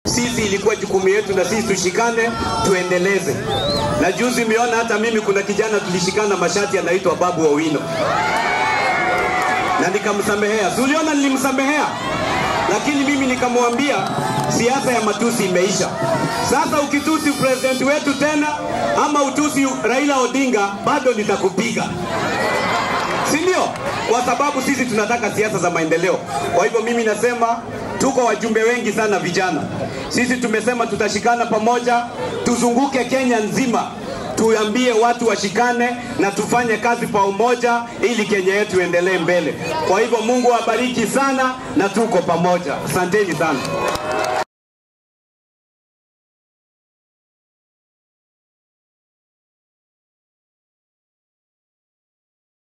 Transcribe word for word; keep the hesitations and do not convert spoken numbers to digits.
sisi ilikuwa jukumu yetu na sisi tushikane tuendeleze. Na juzi miona hata mimi kuna kijana tulishikana mashati anaitwa Babu Owino, na nikamsamehea. Uliona nilimsamehea, lakini mimi nikamwambia siasa ya matusi imeisha. Sasa ukitusi president wetu tena ama utusi Raila Odinga, bado nitakupiga. Si ndio? Kwa sababu sisi tunataka siasa za maendeleo. Kwa hivyo mimi nasema tuko wajumbe wengi sana vijana. Sisi tumesema tutashikana pamoja, tuzunguke Kenya nzima, tuambie watu washikane na tufanye kazi kwa umoja ili Kenya yetu endelee mbele. Kwa hivyo Mungu awabariki sana na tuko pamoja. Asanteni sana.